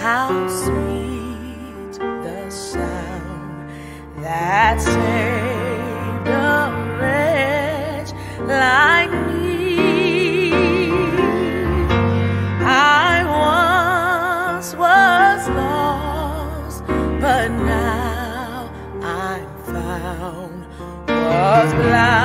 how sweet the sound that saved a wretch like me. I once was lost, but now I'm found, was blind